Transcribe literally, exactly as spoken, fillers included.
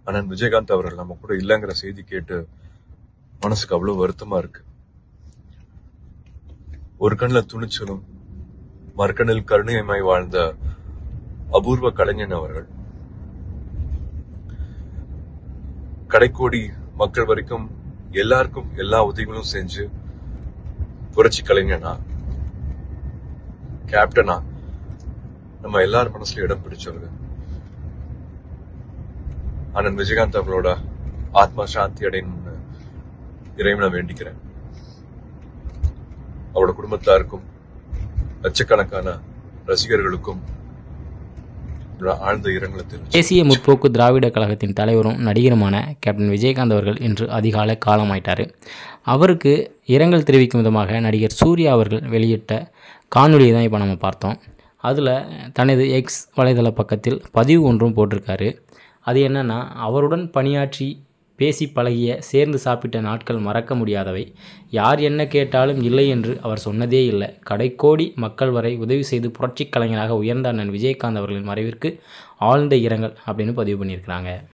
அண்ணன் விஜயகாந்த் அவர்கள் நம்ம கூட இல்லைங்கிற செய்தி கேட்டு மனசுக்கு அவ்வளவு வருத்தமா இருக்கு. ஒரு கண்ணில் துணிச்சலும் மறுக்கண்ணில் கருணையமாய் வாழ்ந்த அபூர்வ கலைஞன் அவர்கள் கடைக்கோடி மக்கள் வரைக்கும் எல்லாருக்கும் எல்லா உதவிகளும் செஞ்சு புரட்சி கலைஞனா கேப்டனா நம்ம எல்லார் மனசுல இடம் பிடிச்சவங்க. அண்ணன் விஜயகாந்த் அவர்களோட ஆத்மா சாந்தி அடையணும்னு இறைவனை வேண்டிக்கிறேன். அவரோட குடும்பத்தாருக்கும் லட்சக்கணக்கான ரசிகர்களுக்கும் ஆழ்ந்த இரங்கலை தெரிவித்தார். தேசிய முற்போக்கு திராவிட கழகத்தின் தலைவரும் நடிகருமான கேப்டன் விஜயகாந்த் அவர்கள் இன்று அதிகாலை காலமாயிட்டார். அவருக்கு இரங்கல் தெரிவிக்கும் விதமாக நடிகர் சூர்யா அவர்கள் வெளியிட்ட காணொலியை தான் இப்போ நம்ம பார்த்தோம். அதில் தனது எக்ஸ் வலைதள பக்கத்தில் பதிவு ஒன்றும் போட்டிருக்காரு. அது என்னென்னா, அவருடன் பணியாற்றி பேசி பழகிய சேர்ந்து சாப்பிட்ட நாட்கள் மறக்க முடியாதவை. யார் என்ன கேட்டாலும் இல்லை என்று அவர் சொன்னதே இல்லை. கடைக்கோடி மக்கள் வரை உதவி செய்து புரட்சி கலைஞராக உயர்ந்த அண்ணன் விஜயகாந்த் அவர்களின் மறைவிற்கு ஆழ்ந்த இரங்கல் அப்படின்னு பதிவு பண்ணியிருக்கிறாங்க.